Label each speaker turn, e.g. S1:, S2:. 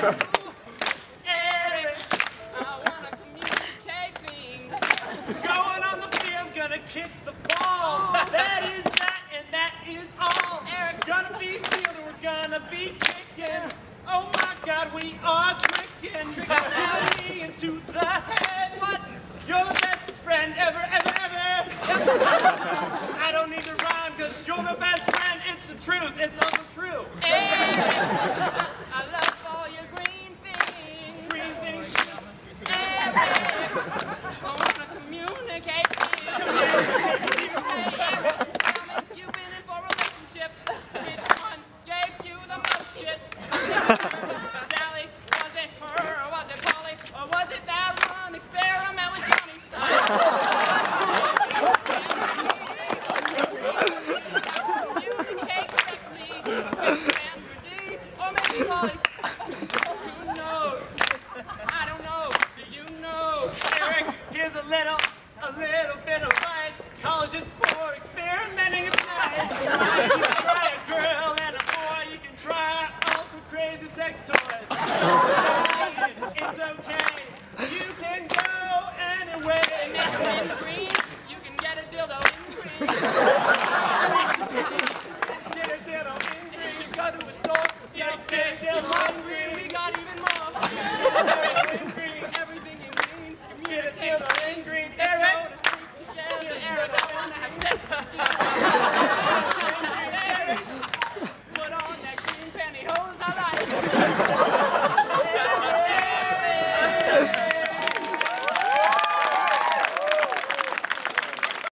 S1: Eric, I wanna communicate things. Going on the field, gonna kick the ball. That is that, and that is all. Eric, gonna be fielder, we're gonna be kicking. Oh my God, we are tricking. To the knee and to the head. What? You're the best friend ever, ever, ever. I don't need to rhyme, cause you're the best friend. It's the truth, it's also true. Hey.